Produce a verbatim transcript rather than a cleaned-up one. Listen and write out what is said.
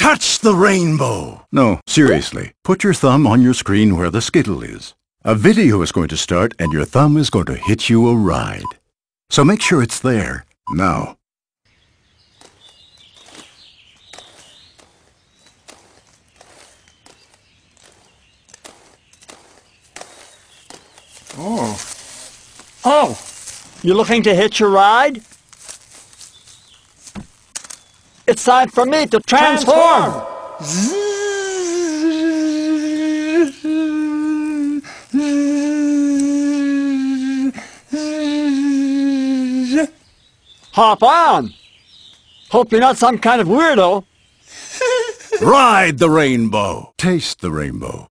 Touch the rainbow! No, seriously. Put your thumb on your screen where the skittle is. A video is going to start and your thumb is going to hitch you a ride. So make sure it's there, now. Oh. Oh! You looking to hitch a ride? It's time for me to transform! Hop on! Hope you're not some kind of weirdo. Ride the rainbow! Taste the rainbow.